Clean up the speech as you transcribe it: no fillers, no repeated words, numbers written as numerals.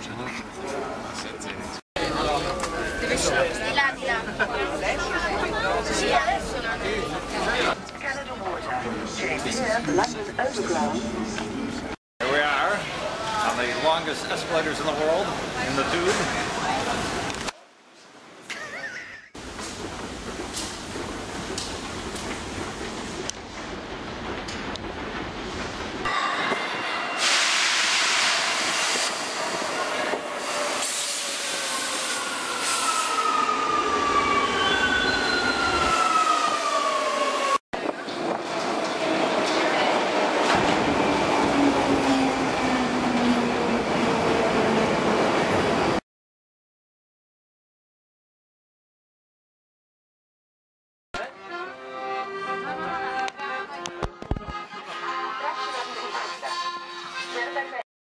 Deve scendere di là, di là. Sì, adesso non Canada Water. Change London Overground. Here we are on the longest escalators in the world, in the tube.